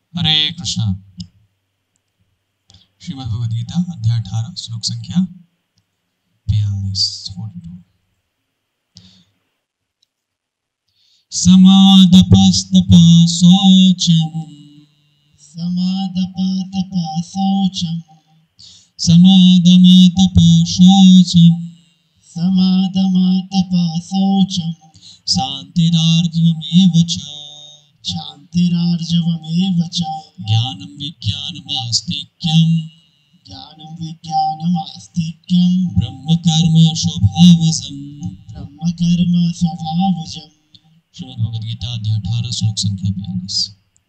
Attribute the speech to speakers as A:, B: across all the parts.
A: हरे कृष्णा। श्रीमद् भगवद गीता अध्याय 18 श्लोक संख्या 42। समादपस्तप शौचम समादपतप शौचम समादमतप शौचम समादमतप शौचम शान्तिरार्जवमेव च शान्तिरार्जवमेव च ज्ञानं विज्ञानमास्तिक्यं ज्ञानं विज्ञानमास्तिक्यं ब्रह्मकर्म स्वभावजं ब्रह्मकर्म स्वभावजं। श्रीमद् भगवद गीता अध्याय 18 श्लोक संख्या 42।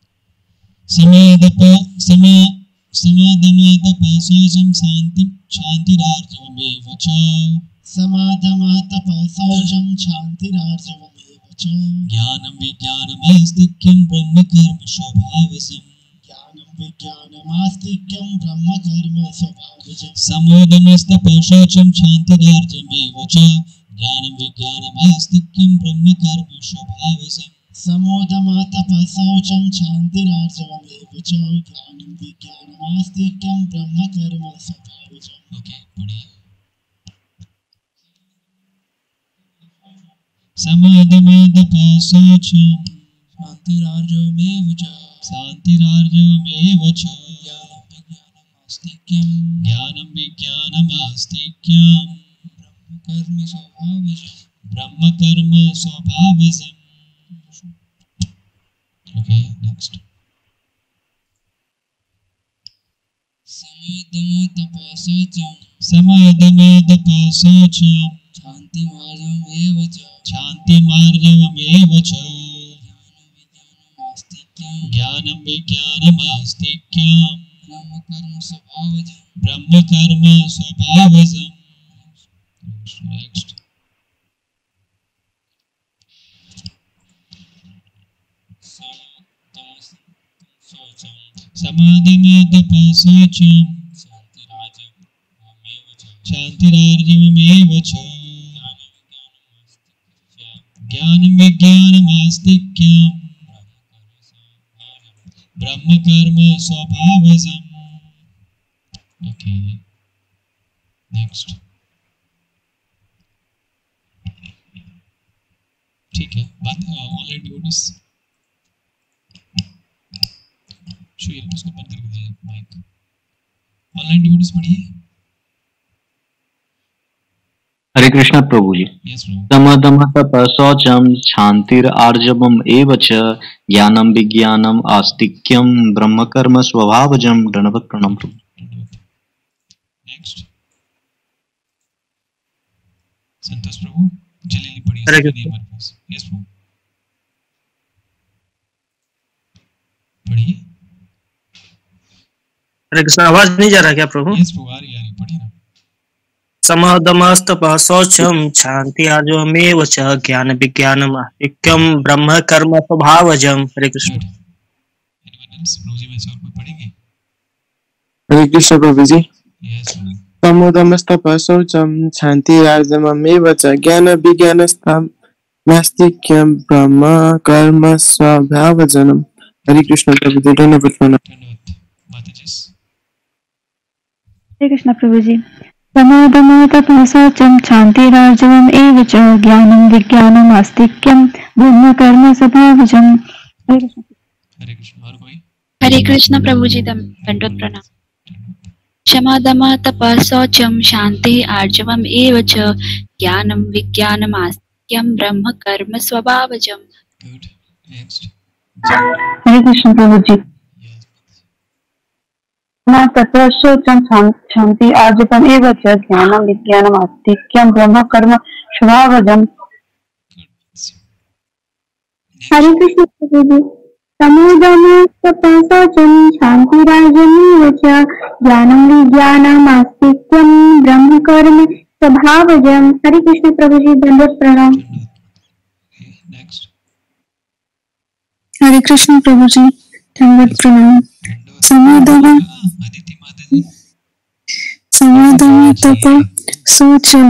A: समादमतप शौचम शान्तिरार्जवमेव च समादमतप शौचम शान्तिरार्जवमेव च ज्ञानं विज्ञानमास्तिक्यं ब्रह्मकर्म स्वभावजं ज्ञानं विज्ञानमास्तिक्यं ब्रह्मकर्म स्वभावजं समोदमस्तप शौचम शान्तिरार्जवमेव च ज्ञानं विज्ञानमास्तिक्यं ब्रह्मकर्म स्वभावजं समोदमतप शौचम शान्तिरार्जवमेव च ज्ञानं विज्ञानमास्तिक्यं ब्रह्मकर्म स्वभावजं। ओके, पढ़िए। समादमतप शौचम शान्तिरार्जवमेव च शान्तिरार्जवमेव च ज्ञानं विज्ञानमास्तिक्यं ब्रह्मकर्म स्वभावजं ब्रह्मकर्म स्वभावजं। Okay, next. समादमतप शौचम शान्तिमार्जवमेव च शान्तिमार्जवमेव च ज्ञानं विज्ञानमास्तिक्यं ब्रह्मकर्म स्वभावजं ब्रह्मकर्म स्वभावजं। नेक्स्ट। समादमतप शौचम शान्तिरार्जवमेव च ज्ञानं विज्ञानमास्तिक्यं ब्रह्मकर्म स्वभावजं। Okay, next. ठीक है, बात ऑनलाइन डिवोटीज छुइए, उसको बंद करके दीजिए माइक। ऑनलाइन डिवोटीज पढ़िए।
B: हरे कृष्णा प्रभु जी। समदमतप शौचम शान्तिरार्जवम् एव च ज्ञानं विज्ञानम् आस्तिक्यं ब्रह्मकर्म स्वभावजं। दंडवत प्रणाम प्रभु।
A: नेक्स्ट। संतोष प्रभु जल्दी पढ़िए। यस प्रभु, पढ़िए।
C: हरे कृष्ण, आवाज नहीं जा रहा क्या प्रभु?
A: यस प्रभु, आ रही पढ़िए ना।
C: समादमस्तप शौचम शान्तिरार्जवमेव च ज्ञान विज्ञानम् आस्तिक्यं ब्रह्म कर्म स्वभावजं। हरे कृष्ण।
D: हरे कृष्ण प्रभु जी। समोदमस्तप शौचम शान्तिरार्जवमेव च ज्ञान विज्ञानमास्तिक्यं ब्रह्म कर्म स्वभावजं। हरे कृष्ण प्रभु जी। धन्यवाद प्रणाम।
E: हरे कृष्ण प्रभु जी। समादमतप शौचम शान्तिरार्जवमेव च ज्ञानं विज्ञानमास्तिक्यं ब्रह्मकर्म स्वभावजं।
F: हरे कृष्ण प्रभु जी। दंडवत प्रणाम। समादमतप शौचम शान्तिरार्जवमेव च ज्ञानं विज्ञानमास्तिक्यं ब्रह्मकर्म स्वभावजं।
E: हरे कृष्ण प्रभु जी। तप शौचम शान्तिरार्जवमेव च ज्ञानं विज्ञानमास्तिक्यं ब्रह्मकर्म स्वभावजं। हरे कृष्ण प्रभु जी। समोदमस्तप शौचम शान्तिरार्जवमेव च ज्ञानं विज्ञानमास्तिक्यं ब्रह्मकर्म स्वभावजं। हरे कृष्ण प्रभु जी। दंडवत प्रणाम। हरे कृष्ण प्रभु जी। दंडवत प्रणाम। समादमतप शौचम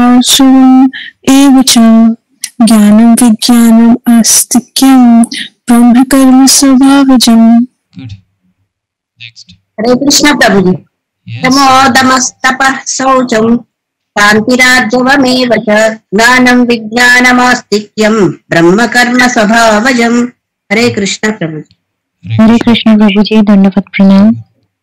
E: शान्तिरार्जवमेव च ज्ञानं विज्ञानम् आस्तिक्यं ब्रह्म कर्म स्वभावजम्।
A: Good, next.
G: हरे कृष्ण प्रभु जी। तमो दमस्तपः शौचम् शान्तिरार्जवमेव च ज्ञानं विज्ञानमास्तिक्यं ब्रह्म कर्म स्वभावजम्। हरे कृष्ण प्रभु जी।
H: हरे कृष्ण प्रभु जी, दंडवत प्रणाम।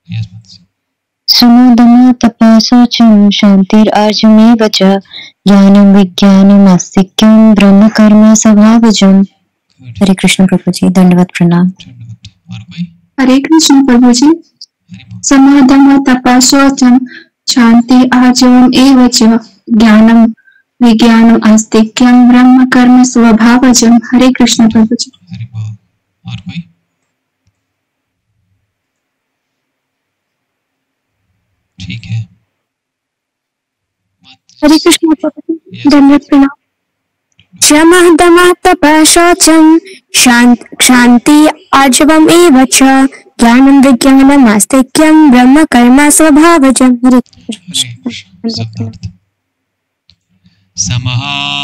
H: समोदम तपः शौचम् शान्तिरार्जवमेव च ज्ञानं विज्ञानमास्तिक्यं ब्रह्म कर्म स्वभावजम्। हरे कृष्ण प्रभु जी, दंडवत प्रणाम।
E: हरे कृष्ण प्रभु जी। समाधम तपः शौचम शांति आर्जवम एव च ज्ञानम विज्ञानम आस्तिक्यम ब्रह्म कर्म स्वभावजम्। हरे कृष्ण प्रभु जी।
A: और कोई? ठीक है।
E: हरे कृष्ण प्रभु जी, दंडवत प्रणाम। शमः दमः तपः शौचम शांति आर्जवम एव च ज्ञानम विज्ञानम आस्तिक्यम ब्रह्म कर्म स्वभावजम्। हरे कृष्ण।
A: समः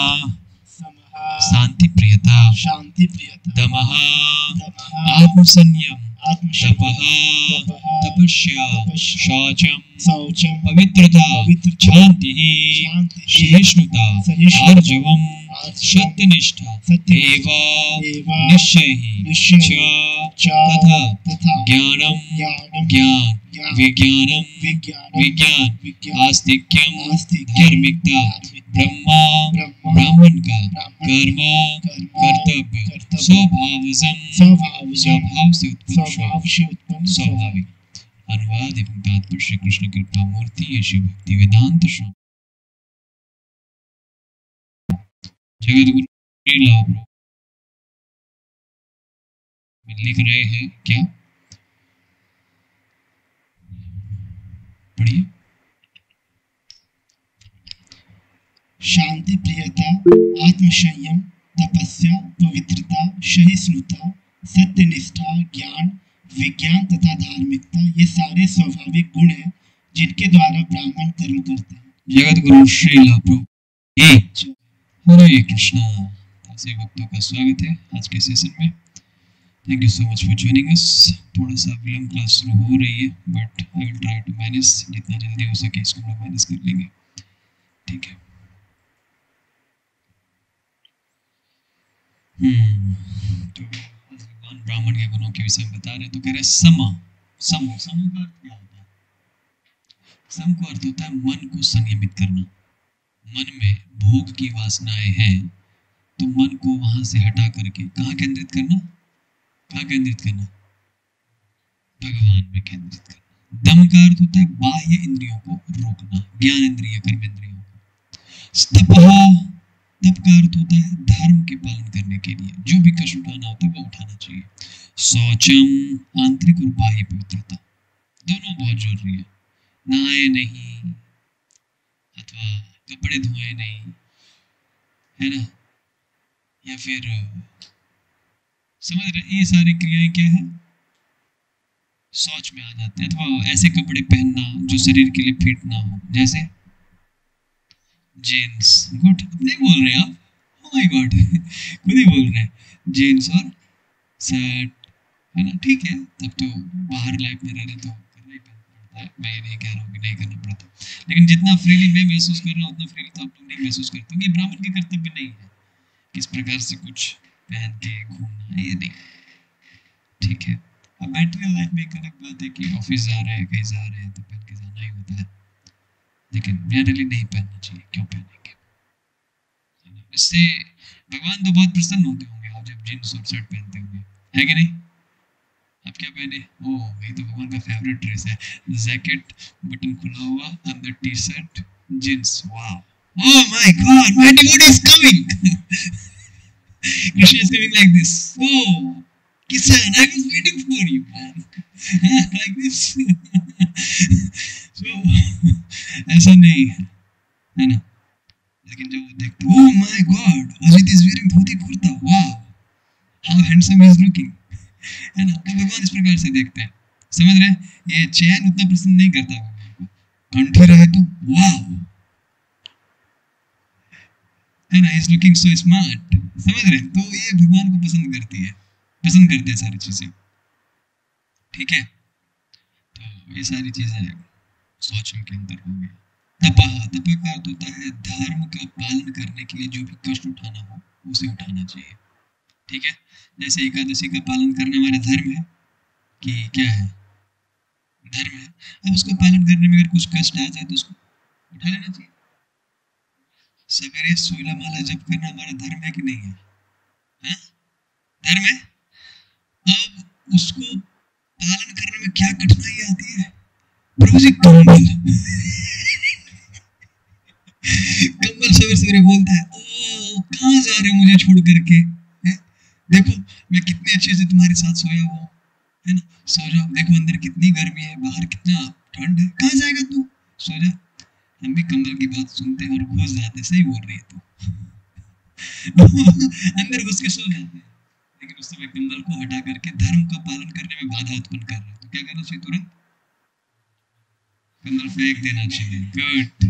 A: शांति प्रियता, दमः आत्मसंयम, तपः तपस्या, शौचम पवित्रता, शांति सहिष्णुता, आर्जवम सत्यनिष्ठा, एवं निश्चय च तथा ज्ञानम ज्ञान, विज्ञान आस्तिक्यम धार्मिकता, ब्राह्मण का कर्म कर्तव्य, स्वभाव से उत्पन्न स्वाभाविक। अनुवाद एवं तात्पर्य श्री कृष्ण कृपा मूर्ति यशु भक्ति वेदांत स्वामी जगत गुरु लीला प्रभु लिख रहे हैं क्या? पढ़िए।
I: शांति प्रियता, आत्मसंयम, तपस्या, पवित्रता, सहिष्णुता, सत्यनिष्ठा, ज्ञान, विज्ञान तथा धार्मिकता, ये सारे स्वाभाविक गुण हैं जिनके द्वारा ब्राह्मण कर्म करते हैं।
A: जगत गुरु श्रीला प्रभु हरे कृष्णा। ऐसे भक्तों का स्वागत है आज के सेशन में। Thank you so much for joining us. थोड़ा सा विलंब क्लास शुरू हो रही है but I will try to manage, जितना जल्दी हो सके इसको हम मैनेज कर लेंगे, ठीक है। तो भगवान ब्राह्मण के गुणों के विषय में बता रहे हैं। तो कह रहे सम का अर्थ क्या होता है? सम का अर्थ होता है मन को संयमित करना। मन में भोग की वासनाएं हैं तो मन को वहां से हटा करके कहाँ केंद्रित करना? कहाँ केंद्रित करना? भगवान में केंद्रित करना। दम का अर्थ होता है बाह्य इंद्रियों को रोकना, ज्ञान इंद्रिय, कर्म इंद्रियों को। तप का अर्थ होता है धर्म के पालन करने के लिए जो भी कष्ट उठाना होता है वो उठाना चाहिए। शौचम आंतरिक और बाह्य पवित्रता, दोनों बहुत जरूरी है। नहाए नहीं अथवा कपड़े धोए नहीं, है ना, या फिर समझ रहे, ये सारी क्रियाएं क्या है? शौच में आ जाते हैं। अथवा ऐसे कपड़े पहनना जो शरीर के लिए फिट ना हो, जैसे जीन्स। गुड, नहीं बोल रहे आप? ओह माय गॉड, खुद ही बोल रहे हैं। जीन्स और शर्ट, है ना, ठीक है। तब तो बाहर लाइफ में रहने तो करना ही पड़ता है। मैं ये नहीं कह रहा हूँ कि नहीं करना पड़ता, लेकिन जितना फ्रीली मैं महसूस कर रहा हूँ उतना फ्रीली तो आप लोग नहीं महसूस करते। ये ब्राह्मण के कर्तव्य नहीं है किस प्रकार से कुछ पहन के घूमना, ये नहीं, ठीक है। अब मैटेरियल लाइफ में एक अलग बात है कि ऑफिस जा रहे हैं, कहीं जा रहे हैं तो पहन के जाना ही होता है, लेकिन जनरली नहीं पहनना चाहिए। क्यों पहनेंगे? इससे भगवान तो बहुत प्रसन्न होते होंगे आप जब जीन्स और शर्ट पहनते होंगे, है कि नहीं? आप क्या पहने? ओह, ये तो भगवान का फेवरेट ड्रेस है। जैकेट, बटन खुला हुआ, अंदर टी शर्ट, जीन्स। वाह, oh my God, my devotee is coming. Krishna is coming like this. Oh, Kisan, I was waiting for you, man. Like this. So, ऐसा नहीं है ना? लेकिन जब वो देखते, oh my God, Ajit is wearing dhoti kurta. Wow, how handsome he is looking. है ना? तो भगवान इस प्रकार से देखते हैं, समझ रहे हैं? ये चैन उतना पसंद नहीं करता भगवान को। कंठी रहे तो वाह, है ना, इज लुकिंग सो स्मार्ट, समझ रहे हैं? तो ये भगवान को पसंद करती है, पसंद करते हैं सारी चीजें, ठीक है। तो ये सारी चीजें शौचम के अंदर हो गई। तपः, तप का अर्थ होता है धर्म का पालन करने के लिए जो भी कष्ट उठाना हो उसे उठाना चाहिए, ठीक है। जैसे एकादशी का पालन करना हमारा धर्म है कि क्या है, धर्म है। अब उसको पालन करने में अगर कुछ कष्ट आ जाए तो उसको उठा लेना चाहिए। सवेरे 16 माला जप करना हमारा धर्म है कि नहीं है, हाँ? धर्म है। अब उसको पालन करने में क्या कठिनाई आती है, प्रभु जी कंबल कंबल सवेरे सवेरे बोलता है, ओ कहाँ जा रहे हो मुझे छोड़ करके, देखो मैं कितने अच्छे से तुम्हारे साथ सोया हुआ हूँ, है ना, सो जाओ, देखो अंदर कितनी गर्मी है, बाहर कितना ठंड है, कहाँ जाएगा तू, सो जा। हम भी कंबल की बात सुनते हैं और घुस जाते, सही बोल रही है तू अंदर घुस के सो जाते हैं, लेकिन उस समय कंबल को हटा करके धर्म का पालन करने में बाधा उत्पन्न कर रहे हैं, तो क्या करना चाहिए, तुरंत कंबल फेंक देना चाहिए। गुड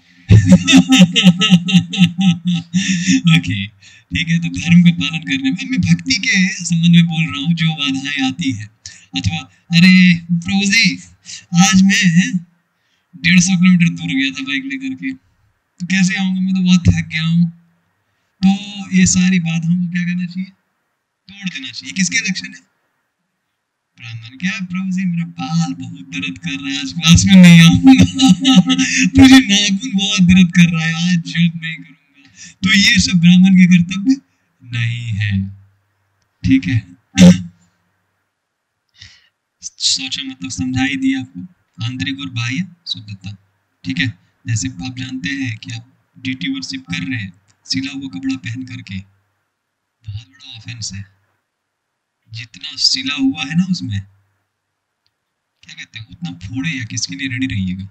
A: ओके, ठीक है। तो धर्म का पालन करने में, मैं भक्ति के संबंध में बोल रहा हूँ, जो बाधाएं आती है, अथवा अरे प्रभु जी आज मैं 150 किलोमीटर दूर गया था बाइक लेकर के, तो कैसे आऊंगा, मैं तो बहुत थक गया हूँ, तो ये सारी बाधाओं को क्या करना चाहिए, तोड़ देना चाहिए। किसके लक्षण है, ब्राह्मण। क्या प्रभु जी मेरा बाल बहुत दर्द कर रहा है, आज क्लास में नहीं आऊंगा मुझे नाखून बहुत दर्द कर रहा है, आज जॉब नहीं करूंगा, तो ये सब ब्राह्मण के कर्तव्य नहीं है, ठीक है। सोचा मतलब समझा ही दिया आपको, आंतरिक और बाह्य शुद्धता, ठीक है। जैसे आप जानते हैं कि आप ड्यूटी वर्शिप कर रहे हैं सिला हुआ कपड़ा पहन करके, बहुत बड़ा ऑफेंस है। जितना सिला हुआ है ना उसमें क्या कहते हैं उतना फोड़े या किसके लिए रेडी रहिएगा,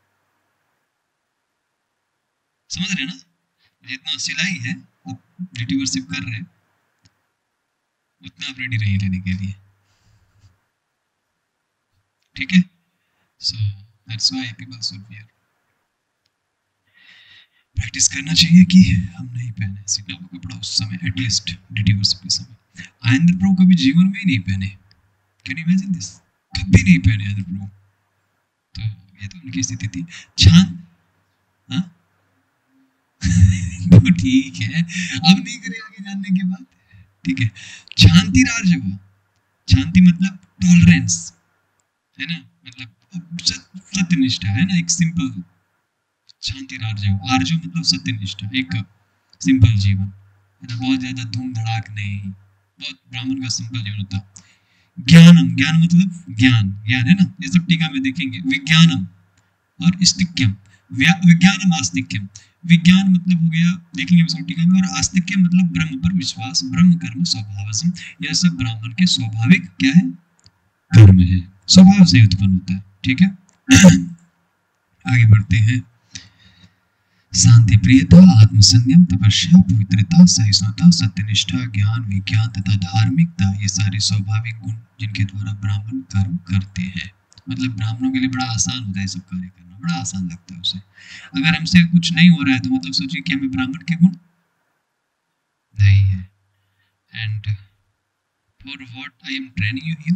A: समझ रहे ना, जितना सिलाई है आप ड्यूटी वर्शिप कर रहे हैं उतना आप रेडी रहिए लेने के लिए, ठीक है। So that's why people should wear, practice करना चाहिए कि हम नहीं पहने सिला हुआ कपड़ा उस समय, एटलीस्ट ड्यूटी वर्शिप के समय। आनंद प्रभु कभी जीवन में ही नहीं पहने, कैन यू इमेजिन दिस, कभी नहीं पहने आनंद प्रभु, तो ये तो उनकी स्थिति थी। छान हाँ तो ठीक है, अब नहीं करें आगे जानने के बाद, ठीक है। शांति राजव, शांति मतलब टॉलरेंस है ना, मतलब सत्यनिष्ठा है ना, एक सिंपल शांति राजव, आर्जव मतलब सत्यनिष्ठा, एक सिंपल जीवन है ना, बहुत ज्यादा धूम धड़ाक नहीं, बहुत ब्राह्मण का सिंपल जीवन होता। ज्ञानम, ज्ञान मतलब ज्ञान, ज्ञान है ना, ये सब टीका में देखेंगे। विज्ञानम और स्तिक्यम, विज्ञानम आस्तिक्यम, विज्ञान मतलब हो गया देखेंगे इसको टीका में, और आस्तिक्यम मतलब ब्रह्म पर विश्वास, ब्रह्म कर्म स्वभावसम, यह सब ब्राह्मण के स्वाभाविक क्या है, कर्म है, स्वभाव से उत्पन्न होता है, ठीक है। आगे बढ़ते हैं। शांति प्रियता, आत्मसंयम, तपस्या, पवित्रता, सहिष्णुता, सत्यनिष्ठा, ज्ञान, विज्ञान तथा धार्मिकता, ये सारे स्वाभाविक गुण जिनके द्वारा ब्राह्मण कर्म करते हैं। मतलब ब्राह्मणों के लिए बड़ा आसान होता है सब कार्य करना, बड़ा आसान लगता है उसे। अगर हमसे कुछ नहीं हो रहा है तो मतलब सोचिए कि हमें ब्राह्मण के गुण नहीं है। And for what I am training you here,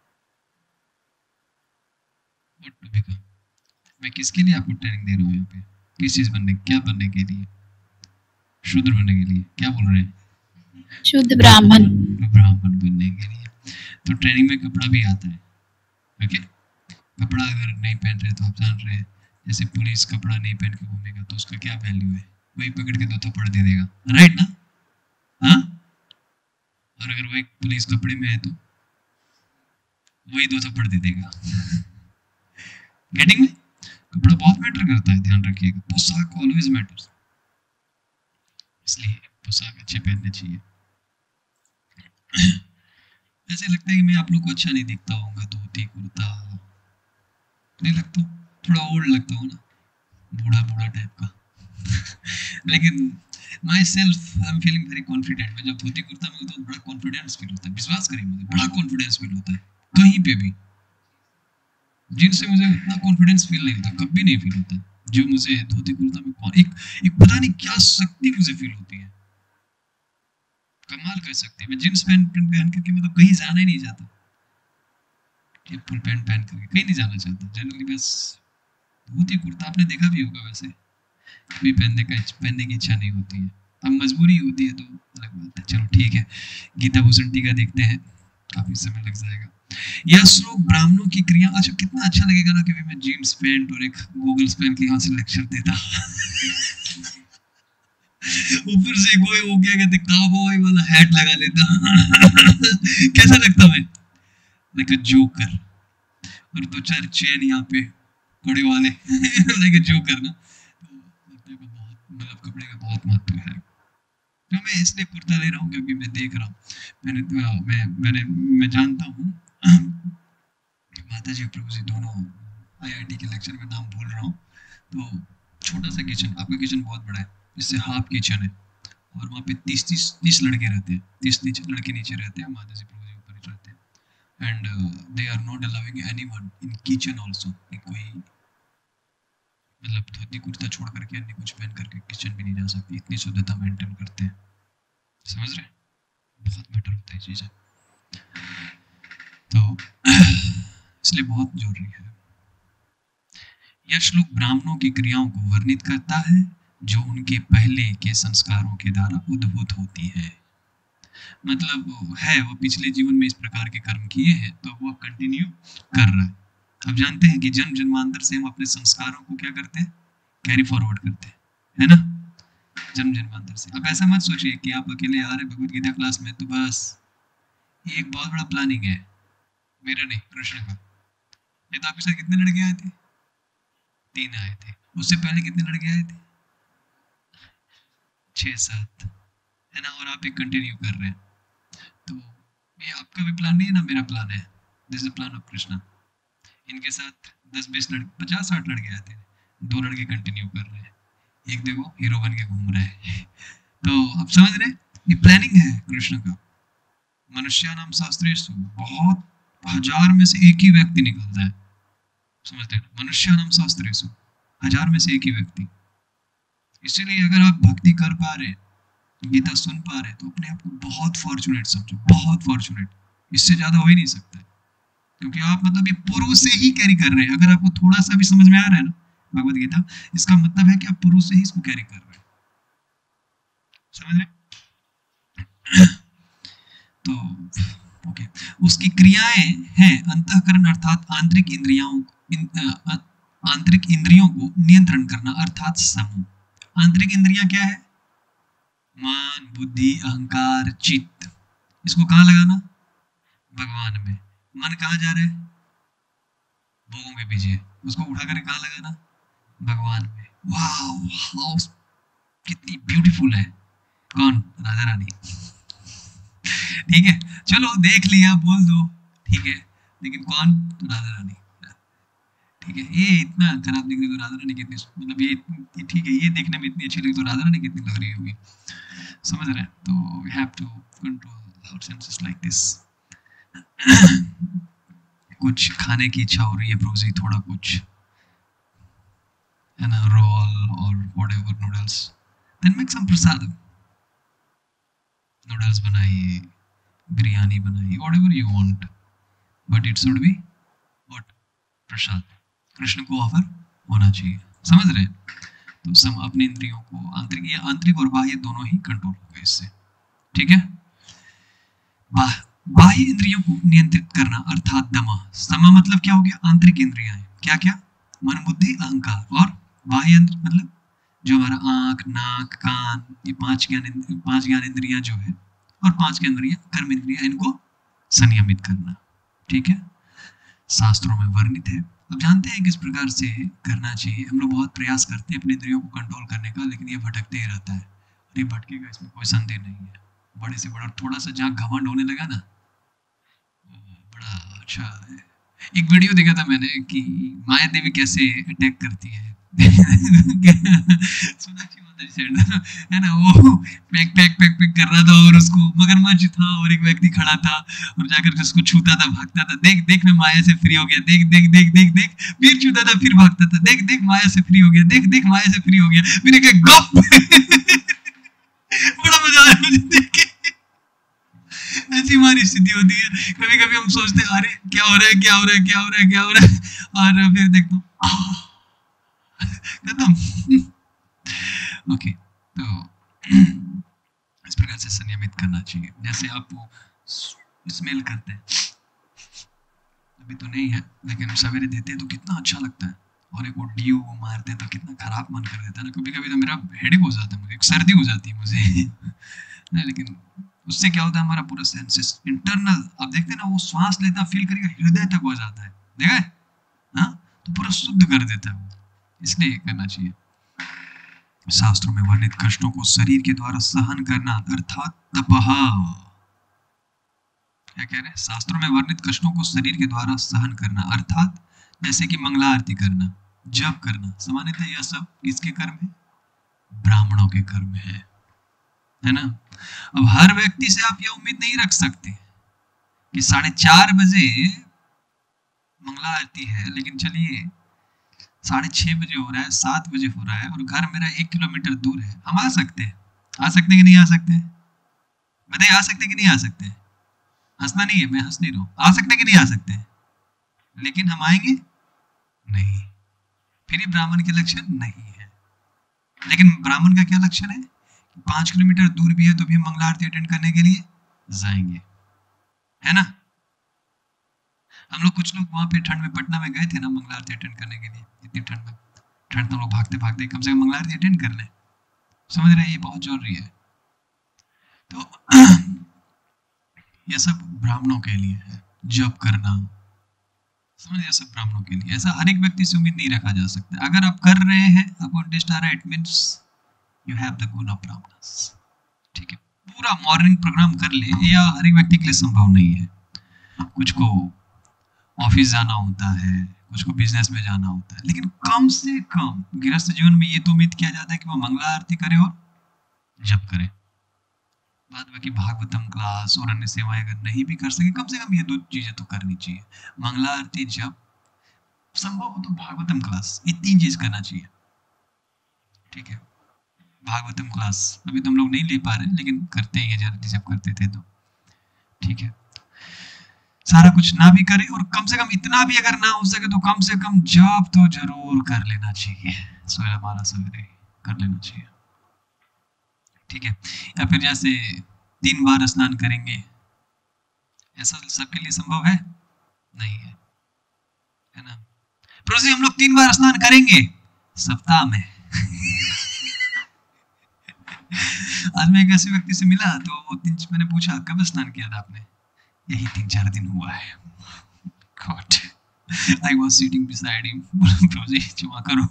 A: what to become, मैं किसके लिए आपको ट्रेनिंग दे रहा हूँ यहाँ पे, किस चीज बनने, क्या बनने के लिए, शूद्र बनने के लिए, क्या बोल रहे हैं,
F: शुद्ध ब्राह्मण,
A: ब्राह्मण बनने के लिए। तो ट्रेनिंग में कपड़ा भी आता है, ओके। कपड़ा अगर नहीं पहन रहे तो आप जान रहे हैं, जैसे पुलिस कपड़ा नहीं पहन के घूमेगा तो उसका क्या वैल्यू है, वही पकड़ के 2 थप्पड़ दे देगा, राइट ना, हाँ। और अगर वही पुलिस कपड़े में है तो वही 2 थप्पड़ दे देगा गेटिंग में। कपड़ा बहुत मैटर करता है, ध्यान रखिएगा, पोशाक ऑलवेज मैटर्स, इसलिए पोशाक अच्छे पहनने चाहिए। ऐसे लगता है कि मैं आप लोग को अच्छा नहीं दिखता होगा, धोती कुर्ता नहीं लगता, थोड़ा ओल्ड लगता हूँ ना, बूढ़ा बूढ़ा टाइप का लेकिन myself I am feeling very confident. मैं जब धोती कुर्ता में तो बड़ा कॉन्फिडेंस फील होता है, विश्वास करिए मुझे, बड़ा कॉन्फिडेंस फील होता है कहीं पे भी। जिनसे मुझे इतना कॉन्फिडेंस फील नहीं होता, कभी नहीं फील होता, जो मुझे धोती कुर्ता में एक पता नहीं क्या शक्ति मुझे फील होती है, कमाल कर सकती है। मैं जींस पैंट पहन करके मैं तो कहीं जाना ही नहीं चाहता, ये फुल पैंट पहन करके कहीं नहीं जाना चाहता। जनरली बस धोती कुर्ता आपने देखा भी होगा, वैसे कभी पहनने की इच्छा नहीं होती है। अब मजबूरी होती है तो अलग बात है। चलो ठीक है, गीता भूषण टीका देखते हैं, काफी समय लग जाएगा। यह श्लोक ब्राह्मणों की क्रिया, अच्छा कितना अच्छा लगेगा ना कि मैं जीन्स पैंट और एक गूगल्स पहन के यहाँ से लेक्चर देता ऊपर से कोई वो क्या कहते काउबॉय वाला हैट लगा लेता कैसा लगता मैं, लाइक अ जोकर, और दो चार चेन यहाँ पे कड़े वाले लाइक अ जोकर ना। तो बहुत मतलब कपड़े का बहुत महत्व है। तो मैं इसलिए कुर्ता ले रहा हूँ क्योंकि मैं देख रहा हूँ, मैं जानता हूँ माता जी प्रभु जी दोनों IIT के लेक्चर में नाम भूल रहा हूँ। तो छोटा सा किचन, आपका किचन बहुत बड़ा है, इससे हाफ किचन है, और वहाँ पे 30 लड़के रहते हैं, 30 लड़के नीचे रहते हैं, माता जी प्रभु जी ऊपर रहते हैं। And they are not allowing anyone in kitchen also, कोई मतलब धोती कुर्ता छोड़ करके अन्य कुछ पहन करके किचन भी नहीं जा सकती, इतनी शुद्धता मेंटेन करते हैं। समझ रहे, बहुत बेटर होता है चीज़ें, तो इसलिए बहुत जरूरी है। यह श्लोक ब्राह्मणों की क्रियाओं को वर्णित करता है जो उनके पहले के संस्कारों के द्वारा उद्भूत होती है। मतलब है वो पिछले जीवन में इस प्रकार के कर्म किए हैं तो वो कंटिन्यू कर रहा है। अब जानते हैं कि जन्म जन्मांतर से हम अपने संस्कारों को क्या करते हैं, कैरी फॉरवर्ड करते हैं, है ना, जन्म जन्मांतर से। अब ऐसा मत सोचिए कि आप अकेले आ रहे भगवत गीता क्लास में तो बस ये एक बहुत बड़ा प्लानिंग है, मेरा नहीं कृष्ण का। ये तो आपके साथ कितने लड़के आए थे, 3 आए थे, उससे पहले कितने लड़के आए थे, 6-7, है ना, और आप एक कंटिन्यू कर रहे हैं। तो ये आपका भी प्लान नहीं है ना, मेरा प्लान है, this is the plan of Krishna. इनके साथ 10-20 लड़के, 50-60 लड़के आए थे, 2 लड़के कंटिन्यू कर रहे हैं, एक देखो हीरो बन के घूम रहे हैं। तो आप समझ रहे, ये प्लानिंग है कृष्ण का। मनुष्यानाम शास्त्रेषु, बहुत 1000 में से एक ही व्यक्ति निकलता है, समझते हैं, मनुष्यानाम शास्त्रेषु 1000 में से एक ही व्यक्ति। इसीलिए अगर आप भक्ति कर पा रहे, गीता सुन पा रहे, तो अपने आप को बहुत फॉर्चुनेट समझो, बहुत फॉर्चुनेट, इससे ज्यादा हो ही नहीं सकता है। क्योंकि आप मतलब ये पुरुष से ही कैरी कर रहे हैं। अगर आपको थोड़ा सा भी समझ में आ रहा है ना भगवत गीता, इसका मतलब है कि आप पुरुष से ही इसको कैरी कर रहे हैं, समझ रहे। तो ओके, उसकी क्रियाएं हैं अंतःकरण अर्थात आंतरिक इंद्रियों को नियंत्रण करना अर्थात समूह। आंतरिक इंद्रियां क्या है, मन, बुद्धि, अहंकार, चित्त। इसको कहाँ लगाना, भगवान में। मन कहाँ जा रहा है, भोगों के पीछे, उसको उठा कर कहाँ लगाना, भगवान में। वाओ, हाउ कितनी ब्यूटीफुल है, कौन, राधा रानी। ठीक है, चलो देख लिया, बोल दो, ठीक है, लेकिन कौन, राधा रानी। ठीक है, ये इतना खराब दिख रही तो राधा रानी कितनी, मतलब ये ठीक है, ये देखने में इतनी अच्छी लगी तो राधा रानी कितनी लग रही होगी, समझ रहे हैं। तो we have to control our senses like this. कुछ खाने की इच्छा हो रही है प्रभु जी, थोड़ा कुछ है ना, रोल और whatever, noodles, then make some prasad. Noodles बनाइए, बिरयानी बनाइए, whatever you want, but it should be what, prasad, Krishna को ऑफर होना चाहिए, समझ रहे हैं। तो सम अपने इंद्रियों को, आंतरिक और बाह्य दोनों ही कंट्रोल होगा इससे, ठीक है। बाह्य इंद्रियों को नियंत्रित करना अर्थात दमा। समा मतलब क्या हो गया, आंतरिक इंद्रियां, क्या क्या, मन, बुद्धि, अहंकार। और बाह्य इंद्रिय मतलब जो हमारा आंख, नाक, कान, ये 5 ज्ञान इंद्रियां जो है, और 5 ज्ञान इंद्रियां कर्म इंद्रियां, इनको संयमित करना, ठीक है, शास्त्रों में वर्णित है। अब जानते हैं किस प्रकार से करना चाहिए। हम लोग बहुत प्रयास करते हैं अपने इंद्रियों को कंट्रोल करने का, लेकिन ये भटकते ही रहता है, और ये भटकेगा, इसमें कोई संदेह नहीं है। बड़े से बड़ा थोड़ा सा जहाँ घमंड होने लगा ना, बड़ा अच्छा है। एक वीडियो देखा था मैंने कि माया देवी कैसे अटैक करती है सोनाक्षी माता जी है ना, वो पैक कर रहा था, और उसको मगरमच्छ था और एक व्यक्ति खड़ा था, और जाकर उसको छूता था, भागता था, देख मैं माया से फ्री हो गया, देख फिर छूता था, फिर भागता था, देख माया से फ्री हो गया, देख माया से फ्री हो गया। मैंने कहा गप बड़ा मजा आया मुझे देख के। ऐसी हमारी स्थिति होती है। कभी कभी हम सोचते हैं अरे क्या हो रहा है, क्या हो रहा है, क्या हो रहा है, क्या हो रहा है, और फिर देखता हूँ खत्म। ओके, तो इस प्रकार से संयमित करना चाहिए। जैसे आप वो स्मेल करते हैं, अभी तो नहीं है लेकिन सवेरे देते हैं तो कितना अच्छा लगता है, और एक वो ड्यू मारते हैं तो कितना खराब मन कर देता है ना। कभी कभी तो मेरा हेडेक हो जाता है, मुझे सर्दी हो जाती है मुझे नहीं, लेकिन उससे क्या होता है हमारा पूरा सेंसेस इंटरनल, आप देखते हैं ना, वो श्वास लेता फील करेगा हृदय तक हो जाता है, देखा है हाँ, तो पूरा शुद्ध कर देता है वो, इसलिए करना चाहिए। शास्त्रों में वर्णित कष्टों को शरीर के द्वारा सहन करना अर्थात तपः, क्या कह रहे हैं, शास्त्रों में वर्णित कष्टों को शरीर के द्वारा सहन करना अर्थात जैसे कि मंगला आरती करना, जप करना। सामान्यतः यह सब किसके कर्म है? ब्राह्मणों के कर्म है ना। अब हर व्यक्ति से आप यह उम्मीद नहीं रख सकते कि 4:30 बजे मंगला आरती है, लेकिन चलिए 6:30 बजे हो रहा है, 7 बजे हो रहा है और घर मेरा 1 किलोमीटर दूर है, हम आ सकते हैं? आ सकते हैं कि नहीं आ सकते? बताइए, आ सकते कि नहीं आ सकते? हंसना नहीं है, मैं हंस नहीं रहा हूं। आ सकते कि नहीं आ सकते? लेकिन हम आएंगे नहीं, फिर ये ब्राह्मण के लक्षण नहीं है। लेकिन ब्राह्मण का क्या लक्षण है? 5 किलोमीटर दूर भी है तो भी मंगला आरती अटेंड करने के लिए जाएंगे, है ना। हम लोग कुछ लोग वहां पे ठंड में पटना में गए थे ना मंगला आरती अटेंड करने के लिए, इतनी ठंड में, ठंड तो लोग भागते भागते कम से कम मंगला आरती अटेंड कर लें, समझ रहे हैं, ये बहुत जरूरी है। तो ये सब ब्राह्मणों के लिए है, जप करना, समझ, ये सब ब्राह्मणों के लिए। ऐसा हर एक व्यक्ति से उम्मीद नहीं रखा जा सकता। अगर आप कर रहे हैं, आपको इंटरेस्ट आ रहा है, it means you have the गुण ऑफ ब्राह्मणस, ठीक है। पूरा मॉर्निंग प्रोग्राम कर ले, या हर एक व्यक्ति के लिए संभव नहीं है। कुछ को ऑफिस जाना होता है, कुछ को बिजनेस में जाना होता है, लेकिन कम से कम गृहस्थ जीवन में ये तो उम्मीद किया जाता है कि वो मंगला आरती करे और जप करे। बाद बाकी भागवतम क्लास और अन्य सेवाएं अगर नहीं भी कर सके, कम से कम ये 2 चीजें तो करनी चाहिए, मंगला आरती, जप, संभव हो तो भागवतम क्लास, ये 3 चीज करना चाहिए, ठीक है। भागवतम क्लास अभी तो हम लोग नहीं ले पा रहे, लेकिन करते ही जल्दी जब करते थे तो ठीक है। सारा कुछ ना भी करे और कम से कम इतना भी अगर ना हो सके तो कम से कम जप तो जरूर कर लेना चाहिए, सवेरे 12 सवेरे कर लेना चाहिए, ठीक है। या फिर जैसे 3 बार स्नान करेंगे, ऐसा सबके लिए संभव है नहीं है ना। प्रोसी हम लोग 3 बार स्नान करेंगे सप्ताह में आज मैं एक ऐसे व्यक्ति से मिला तो मैंने पूछा कब स्नान किया था आपने? यही 3-4 दिन हुआ है। God, I was sitting beside him. प्रोसी क्षमा करो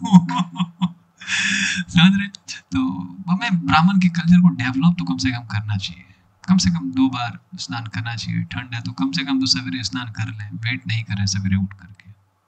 A: समझ रहे। तो हमें ब्राह्मण के कल्चर को डेवलप तो कम से कम करना चाहिए, कम से कम 2 बार स्नान करना चाहिए। ठंड है तो कम से कम तो सवेरे स्नान कर लें, वेट नहीं करें सवेरे उठ करके।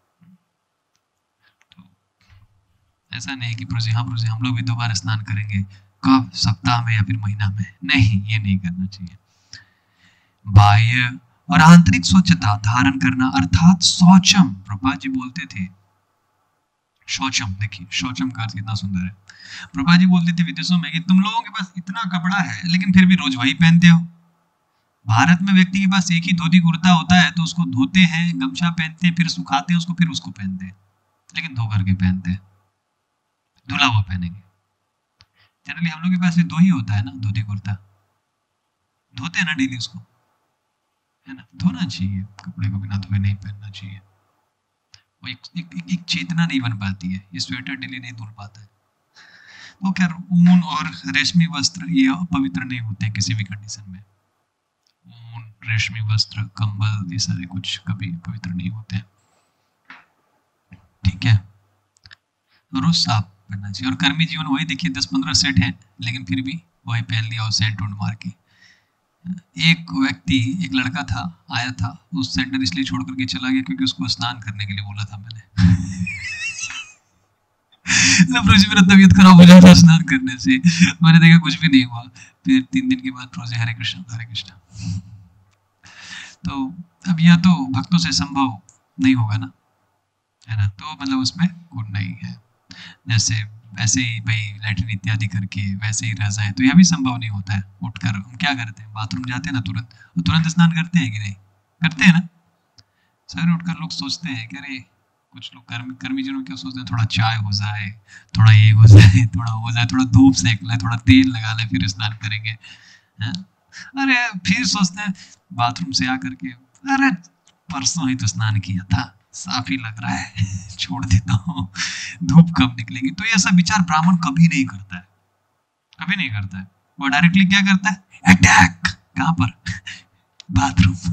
A: तो ऐसा नहीं कि प्रोसी हाँ प्रोसी हम लोग भी 2 बार स्नान करेंगे, कब? सप्ताह में या फिर महीना में? नहीं, ये नहीं करना चाहिए। बाह्य और आंतरिक स्वच्छता धारण करना अर्थात शौचम, प्रभुपाद जी बोलते थे शौचम, देखिए शौचम का अर्थ कितना सुंदर है। प्रभुपाद जी बोलते थे विदेशों में कि तुम लोगों के पास इतना कपड़ा है लेकिन फिर भी रोज वही पहनते हो। भारत में व्यक्ति के पास एक ही धोती कुर्ता होता है तो उसको धोते हैं, गमछा पहनते हैं, फिर सुखाते हैं उसको, फिर उसको पहनते हैं, लेकिन धो करके पहनते हैं, धुला हुआ पहनेंगे। जनरली हम लोग के पास 2 ही होता है ना, धोती कुर्ता, धोते हैं ना डेली उसको, है ना। धोना चाहिए, कपड़े को बिना धोए नहीं पहनना चाहिए। वो एक चेतना नहीं बन पाती है, ये स्वेटर डेली नहीं धुल पाता है। तो खैर ऊन और रेशमी वस्त्र ये पवित्र नहीं होते किसी भी कंडीशन में। ऊन, रेशमी वस्त्र, कंबल, ये सारे कुछ कभी पवित्र नहीं होते, ठीक है। रोज साफ पहनना चाहिए। और कर्मी जीवन वही देखिए 10-15 सेट है लेकिन फिर भी वही पहन लिया और सेंट उंड मार के। एक व्यक्ति, एक लड़का था, आया था, उस सेंटर इसलिए छोड़ करके चला गया क्योंकि उसको स्नान करने के लिए बोला था मैंने मेरा तबीयत खराब हो जाता स्नान करने से। मैंने देखा कुछ भी नहीं हुआ, फिर 3 दिन के बाद प्रोजे हरे कृष्ण हरे कृष्ण। तो अब यह तो भक्तों से संभव नहीं होगा ना, है ना। तो मतलब उसमें गुण नहीं है। जैसे वैसे ही भाई लैट्रिन इत्यादि करके वैसे ही रह जाए, तो यह भी संभव नहीं होता है। उठकर हम क्या करते हैं, बाथरूम जाते हैं ना तुरंत, और तुरंत स्नान करते हैं कि नहीं, करते हैं ना। सवेरे उठकर लोग सोचते हैं कि अरे, कुछ लोग कर्मी जनों क्या सोचते हैं, थोड़ा चाय हो जाए, थोड़ा ये हो जाए, थोड़ा हो जाए, थोड़ा धूप सेक ले, थोड़ा तेल लगा ले, फिर स्नान करेंगे। है? अरे फिर सोचते हैं बाथरूम से आकर के, अरे परसों ही तो स्नान किया था, साफ ही लग रहा है, छोड़ देता हूँ, धूप कब निकलेगी। तो ये सब विचार ब्राह्मण कभी नहीं करता है, कभी नहीं करता है। वो डायरेक्टली क्या करता है, अटैक। कहाँ पर, बाथरूम।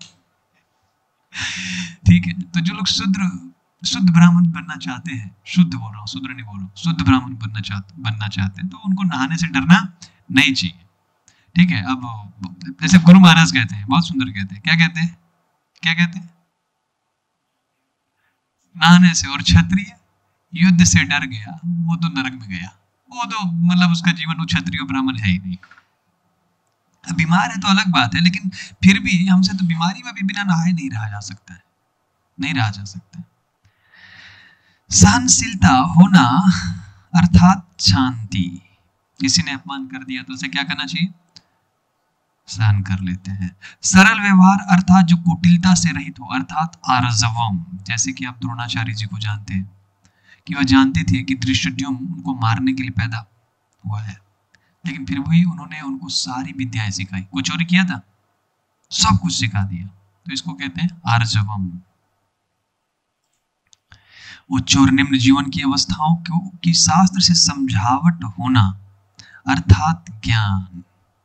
A: ठीक है, तो जो लोग शुद्ध ब्राह्मण बनना चाहते हैं, शुद्ध बोल रहा हूँ, शुद्र नहीं बोल रहा हूँ, शुद्ध ब्राह्मण बनना चाहते हैं, तो उनको नहाने से डरना नहीं चाहिए। ठीक है, अब जैसे गुरु महाराज कहते हैं, बहुत सुंदर कहते हैं, क्या कहते हैं, क्या कहते हैं, नहाने से, और क्षत्रिय युद्ध से डर गया, वो तो नरक में गया, वो तो मतलब उसका जीवन, वो क्षत्रिय ब्राह्मण है ही नहीं। बीमार है तो अलग बात है, लेकिन फिर भी हमसे तो बीमारी में भी बिना नहाए नहीं रहा जा सकता है, नहीं रहा जा सकता है। सहनशीलता होना अर्थात शांति। किसी ने अपमान कर दिया तो उसे क्या करना चाहिए, सहन कर लेते हैं। सरल व्यवहार अर्थात जो कुटिलता से रहित हो, अर्थात आर्जवम। जैसे कि आप द्रोणाचार्य जी को जानते हैं कि वह जानते थे कि धृष्टद्युम्न उनको मारने के लिए पैदा हुआ है, लेकिन फिर भी उन्होंने उनको सारी विद्याएं सिखाई। कोई चोरी किया था, सब कुछ सिखा दिया, तो इसको कहते हैं आर्जवम। उच्च और निम्न जीवन की अवस्थाओं की शास्त्र से समझावट होना अर्थात ज्ञान।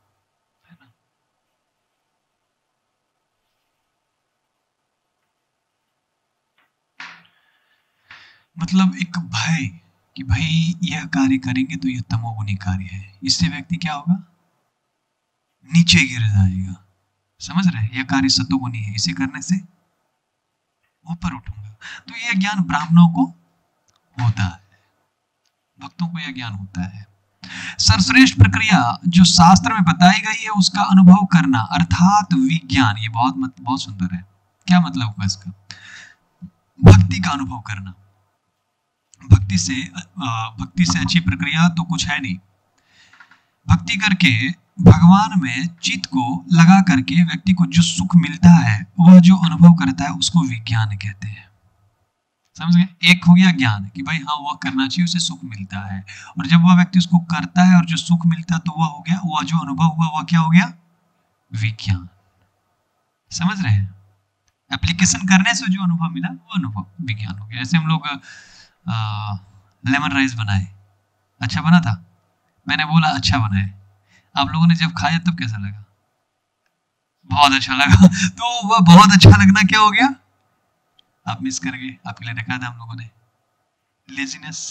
A: मतलब एक भय कि भाई यह कार्य करेंगे तो यह तमोगुनी कार्य है, इससे व्यक्ति क्या होगा, नीचे गिर जाएगा। समझ रहे हैं, यह कार्य सतोगुनी है, इसे करने से ऊपर उठूंगा। तो यह ज्ञान ब्राह्मणों को होता है, भक्तों को यह ज्ञान होता है। सर्वश्रेष्ठ प्रक्रिया जो शास्त्र में बताई गई है उसका अनुभव करना अर्थात विज्ञान। ये बहुत सुंदर है। क्या मतलब हुआ इसका, भक्ति का अनुभव करना। भक्ति से अच्छी प्रक्रिया तो कुछ है नहीं। भक्ति करके भगवान में चित्त को लगा करके व्यक्ति को जो सुख मिलता है, वह जो अनुभव करता है, उसको विज्ञान कहते हैं। समझ गए, एक हो गया ज्ञान कि भाई हाँ वह करना चाहिए, उसे सुख मिलता है, और जब वह व्यक्ति उसको करता है और जो सुख मिलता है, तो वह हो गया, वह जो अनुभव हुआ वह क्या हो गया, विज्ञान। समझ रहे हैं, एप्लीकेशन करने से जो अनुभव मिला वो अनुभव विज्ञान हो गया। जैसे हम लोग लेमन राइस बनाए, अच्छा बना था, मैंने बोला अच्छा बना है, आप लोगों ने जब खाया तब कैसा लगा, बहुत अच्छा लगा। तो वह बहुत अच्छा लगना क्या हो गया, आप मिस कर गए, आपके लिए रखा था हम लोगों ने, लेजीनेस।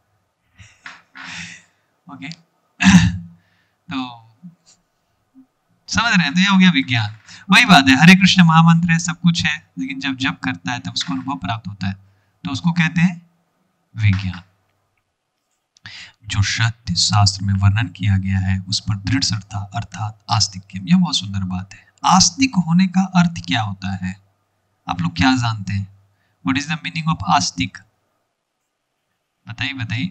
A: ओके तो समझ रहे हैं, तो ये हो गया विज्ञान। वही बात है, हरे कृष्ण महामंत्र है, सब कुछ है, लेकिन जब जब करता है तब उसको अनुभव प्राप्त होता है, तो उसको कहते हैं विज्ञान। जो सत्य शास्त्र में वर्णन किया गया है उस पर दृढ़ श्रद्धा अर्थात आस्तिक्यम। यह बहुत सुंदर बात है। आस्तिक होने का अर्थ क्या होता है, आप लोग क्या जानते हैं? What is the meaning of आस्तिक? बताइए बताइए।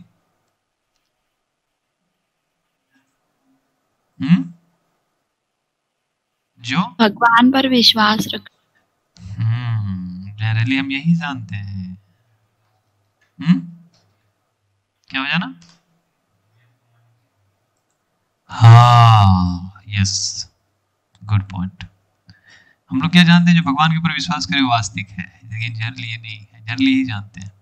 A: जो
F: भगवान पर विश्वास रख।
A: जनरली हम यही जानते हैं। क्या हो जाना? हाँ, यस, गुड पॉइंट। हम लोग क्या जानते हैं, जो भगवान के ऊपर विश्वास करे वो आस्तिक है, लेकिन जनरली ये नहीं है, जनरली यही जानते हैं।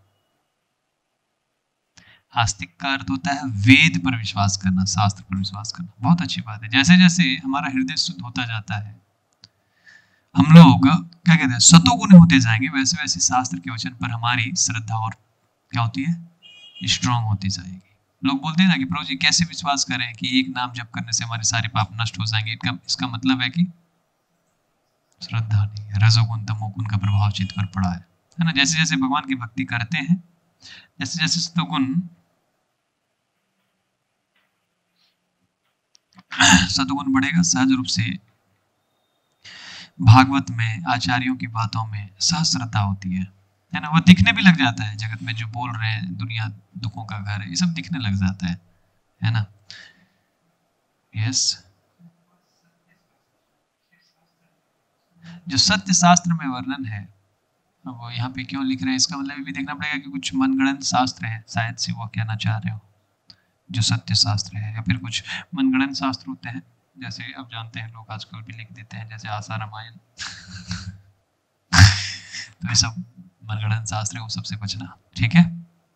A: आस्तिक का अर्थ होता है वेद पर विश्वास करना, शास्त्र पर विश्वास करना। बहुत अच्छी बात है। जैसे जैसे हमारा हृदय शुद्ध होता जाता है, हम लोग क्या कहते हैं, सतोगुणी होते जाएंगे, वैसे वैसे शास्त्र के वचन पर हमारी श्रद्धा और क्या होती है, स्ट्रांग होती जाएगी। लोग बोलते हैं ना कि प्रभु जी कैसे विश्वास करें कि एक नाम जप करने से हमारे सारे पाप नष्ट हो जाएंगे। इसका मतलब है कि श्रद्धा नहीं है, रजोगुण तमोगुण का प्रभाव चित्त पर पड़ा है ना। जैसे जैसे भगवान की भक्ति करते हैं, जैसे जैसे सतोगुण बढ़ेगा, सहज रूप से भागवत में आचार्यों की बातों में सहज श्रद्धा होती है। है ना। वो दिखने भी लग जाता है जगत में, जो बोल रहे हैं दुनिया दुखों का घर है, ये सब दिखने लग जाता है ना। यस, जो सत्य शास्त्र में वर्णन है वो यहाँ पे क्यों लिख रहे हैं, इसका मतलब ये भी देखना पड़ेगा कि कुछ मनगढ़ंत शास्त्र है, शायद से वो कहना चाह रहे हो जो सत्य शास्त्र है, या फिर कुछ मनगढ़ंत शास्त्र होते हैं, जैसे अब जानते हैं लोग आजकल भी लिख देते हैं, जैसे आशा रामायण तो ये सब मनगढ़ंत शास्त्र है, वो सबसे बचना, ठीक है।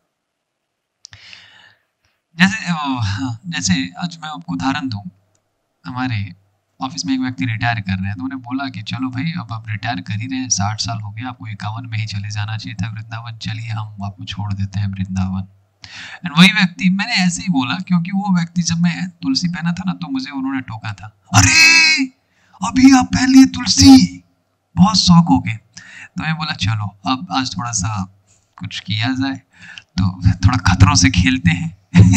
A: जैसे आज मैं आपको उदाहरण दूं, हमारे ऑफिस में एक व्यक्ति रिटायर कर रहे हैं, तो उन्हें बोला कि चलो भाई अब आप रिटायर कर ही रहे हैं, 60 साल हो गया, आपको 51 में ही चले जाना चाहिए था वृंदावन, चलिए हम आपको छोड़ देते हैं वृंदावन। एंड वही व्यक्ति, मैंने ऐसे ही बोला क्योंकि वो व्यक्ति, जब मैं तुलसी पहना था ना तो मुझे उन्होंने टोका था, अरे अभी आप पहन लिए तुलसी, बहुत शौक हो गए। तो मैं बोला चलो अब आज थोड़ा सा कुछ किया जाए, तो थोड़ा खतरों से खेलते हैं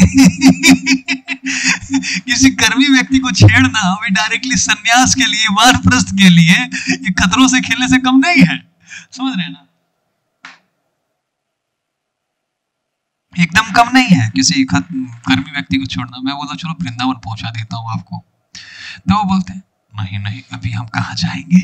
A: किसी कर्मी व्यक्ति को छेड़ना अभी डायरेक्टली सन्यास के लिए, वानप्रस्थ के लिए, ये खतरों से खेलने से कम नहीं है, समझ रहे हैं ना, एकदम कम नहीं है किसी कर्मी व्यक्ति को छोड़ना। मैं बोला चलो वृंदावन पहुंचा देता हूं आपको, तो वो बोलते हैं नहीं नहीं अभी हम कहाँ जाएंगे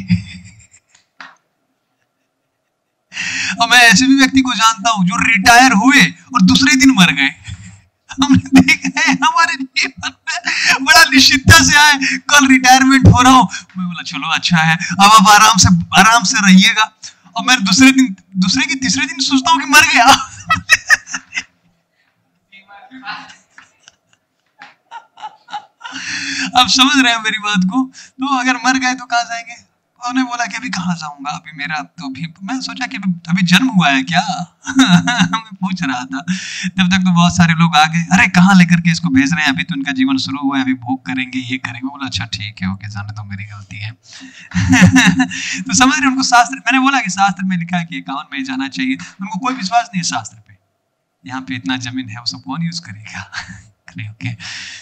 A: और मैं ऐसे भी व्यक्ति को जानता हूं जो रिटायर हुए और दूसरे दिन मर गए। हमने देखा है हमारे जीवन में, बड़ा निश्चितता से आए, कल रिटायरमेंट हो रहा हूं, मैं बोला चलो अच्छा है, अब आप आराम से रहिएगा, और मैं दूसरे की तीसरे दिन सोचता हूं कि मर गया आप समझ रहे हैं मेरी बात को। तो अगर मर गए तो कहाँ जाएंगे, उन्होंने बोला कि अभी कहाँ जाऊंगा, अभी मेरा तो भी, मैं सोचा कि अभी जन्म हुआ है क्या मैं पूछ रहा था, तब तक तो बहुत सारे लोग आ गए, अरे कहाँ लेकर के इसको भेज रहे हैं, अभी तो इनका जीवन शुरू हुआ है, अभी भोग करेंगे, ये करेंगे। बोला अच्छा ठीक है, ओके, जाने तो मेरी गलती है तो समझ रहे, उनको शास्त्र, मैंने बोला कि शास्त्र में लिखा है कि 51 में जाना चाहिए, उनको कोई विश्वास नहीं है शास्त्र पे, यहाँ पे इतना जमीन है उसको कौन यूज करेगा ओके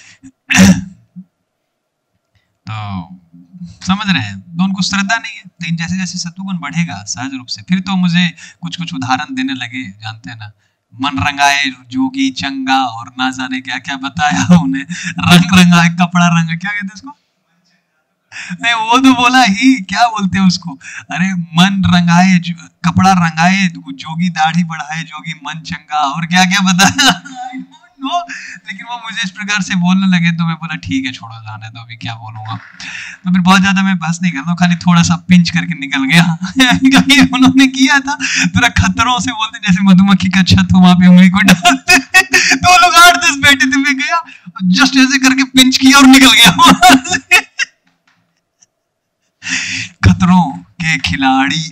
A: तो समझ रहे हैं, तो उनको श्रद्धा नहीं है। लेकिन जैसे जैसे सत्वगुण बढ़ेगा सहज रूप से, फिर तो मुझे कुछ कुछ उदाहरण देने लगे, जानते हैं ना, मन रंगाए जोगी चंगा, और ना जाने क्या क्या बताया उन्हें, रंग रंगाए कपड़ा रंगा, क्या कहते हैं उसको, नहीं वो तो बोला ही, क्या बोलते हैं उसको, अरे मन रंगाए कपड़ा रंगाए, जोगी दाढ़ी बढ़ाए, जोगी मन चंगा, और क्या क्या बताया लेकिन वो मुझे इस प्रकार से बोलने लगे, तो मैं बोला ठीक है छोड़ो, जाने दो, अभी क्या बोलूंगा। तो फिर बहुत ज्यादा मैं बहस नहीं करता हूँ, खाली थोड़ा सा पिंच करके निकल गया क्योंकि उन्होंने किया था पूरा खतरों से बोलते, जैसे मधुमक्खी का छत हो वहां पे उंगली को डालते तो लोग 8-10 बैठे थे, मैं गया जस्ट ऐसे करके पिंच किया और निकल गया वहां से खतरों के खिलाड़ी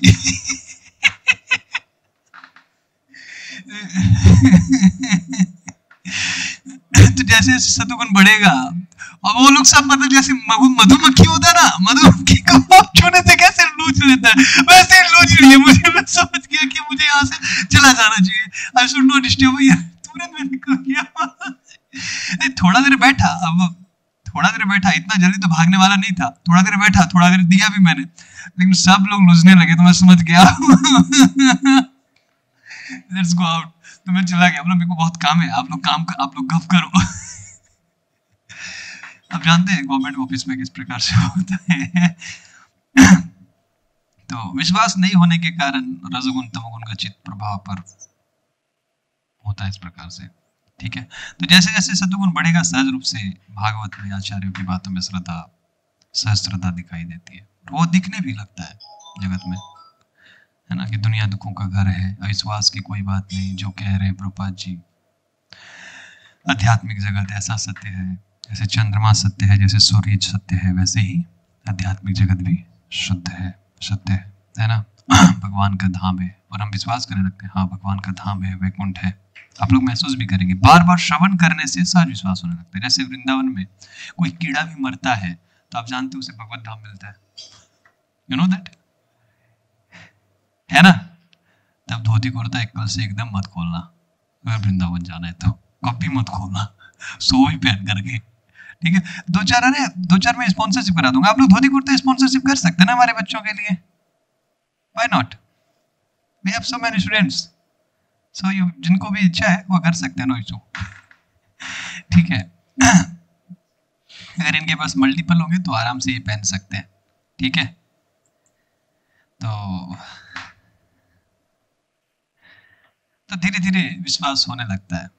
A: तो जैसे जैसे सत्वगुण बढ़ेगा, और वो लोग सब मतलब जैसे मधुमक्खी होता है ना, मधुमक्खी को आप छूने से कैसे लूच लेता है, वैसे ही लूच लिया मुझे। मैं समझ गया कि मुझे यहाँ से चला जाना चाहिए, आई शुड नॉट डिस्टर्ब, तुरंत मैं निकल गया थोड़ा देर बैठा, अब थोड़ा देर बैठा, इतना जल्दी तो भागने वाला नहीं था, थोड़ा देर बैठा, थोड़ा देर दिया भी मैंने, लेकिन सब लोग लूझने लगे तो मैं समझ गया लेट्स गो आउट। तो मैं चला गया, मेरे को बहुत काम है, आप लोग गप करो आप जानते हैं गवर्नमेंट ऑफिस में किस प्रकार से होता है तो विश्वास नहीं होने के कारण रजोगुण तमोगुण का चित्त प्रभाव पर होता है इस प्रकार से, ठीक है। तो जैसे जैसे सत्वगुण बढ़ेगा, सहज रूप से भागवत में आचार्यों की बातों में सहस्त्रता दिखाई देती है, वो दिखने भी लगता है जगत में, है ना, कि दुनिया दुखों का घर है, अविश्वास की कोई बात नहीं, जो कह रहे हैं प्रभुपाद जी, आध्यात्मिक जगत ऐसा सत्य है, जैसे चंद्रमा सत्य है, जैसे सूर्य सत्य है, वैसे ही आध्यात्मिक जगत भी शुद्ध है, सत्य है ना भगवान का धाम है, और हम विश्वास करने लगते हैं हाँ भगवान का धाम है, वैकुंठ है। आप लोग महसूस भी करेंगे, बार बार श्रवण करने से सहज विश्वास होने लगता है। जैसे वृंदावन में कोई कीड़ा भी मरता है तो आप जानते हो उसे भगवत धाम मिलता है, यू नो दैट, है ना। तब धोती कुर्ता कल से एकदम मत खोलना, अगर वृंदावन जाना है तो कभी मत खोलना, सो ही पहन करके, ठीक है। दो चार में स्पॉन्सरशिप करा दूंगा, आप लोग धोती कुर्ता स्पॉन्सरशिप कर सकते हैं ना हमारे बच्चों के लिए, why not, we have so many students, so you जिनको भी इच्छा है वो कर सकते हैं, नो इशू। ठीक है, अगर इनके पास मल्टीपल होंगे तो आराम से ये पहन सकते हैं। ठीक है, तो धीरे धीरे विश्वास होने लगता है।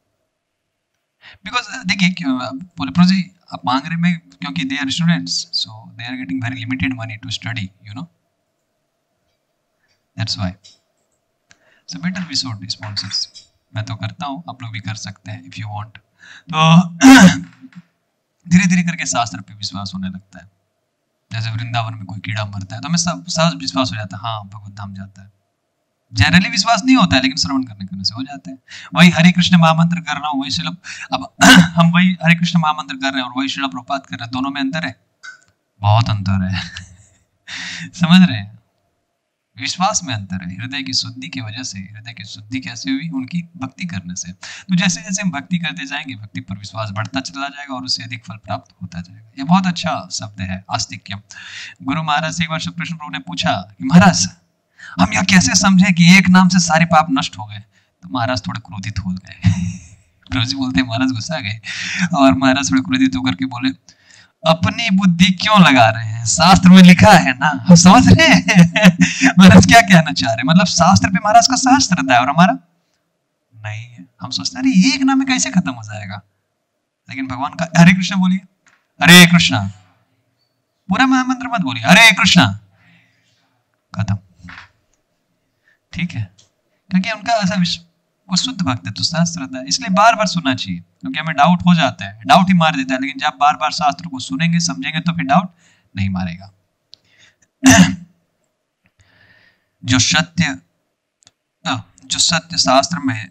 A: बिकॉज देखिए पुलप्रो जी आप मांग रहे में, क्योंकि they are students, so they are getting very limited money to study, you know, that's why. So better we sort sponsors. मैं तो करता हूँ, आप लोग भी कर सकते हैं इफ यू वांट। तो धीरे धीरे करके शास्त्र पे विश्वास होने लगता है। जैसे वृंदावन में कोई कीड़ा मरता है तो हमें सहज विश्वास हो जाता है, हाँ भगवत धाम जाता है। जनरली विश्वास नहीं होता है, लेकिन श्रवण करने से हो जाता है। वही हरे कृष्ण महामंत्र कर रहा हूँ, वही शिला, अब हम वही हरे कृष्ण महामंत्र कर रहे हैं और वही शिला प्रभुपाद कर रहे हैं, दोनों में अंतर है, बहुत अंतर है। समझ रहे हैं, विश्वास में अंतर है। हृदय की शुद्धि की वजह से, हृदय की शुद्धि कैसे हुई? उनकी भक्ति करने से। तो जैसे जैसे हम भक्ति करते जाएंगे, भक्ति पर विश्वास बढ़ता चला जाएगा और उससे अधिक फल प्राप्त होता जाएगा। ये बहुत अच्छा शब्द है, आस्तिक्यम। गुरु महाराज से एक बार श्री कृष्ण प्रभु ने पूछा कि महाराज हम यह कैसे समझे कि एक नाम से सारे पाप नष्ट हो गए? तो महाराज थोड़े क्रोधित हो गए। प्रभु जी बोलते महाराज गुस्सा गए और महाराज थोड़े क्रोधित होकर के बोले, अपनी बुद्धि क्यों लगा रहे हैं? शास्त्र में लिखा है ना, हम समझ रहे हैं। महाराज क्या कहना चाह रहे हैं? मतलब शास्त्र पे महाराज का सहज श्रद्धा है और हमारा नहीं है। हम सोचते हैं अरे एक नाम में कैसे खत्म हो जाएगा, लेकिन भगवान का हरे कृष्ण बोलिए, हरे कृष्णा, पूरा महामंत्र मत बोलिए, हरे कृष्णा, खत्म। ठीक है, क्योंकि उनका ऐसा वो शुद्ध भक्त है, तो सहज श्रद्धा है, इसलिए बार बार सुनना चाहिए। क्योंकि हमें डाउट हो जाता है, डाउट ही मार देता है, लेकिन जब बार बार शास्त्र को सुनेंगे समझेंगे तो फिर डाउट नहीं मारेगा। जो सत्य शास्त्र में,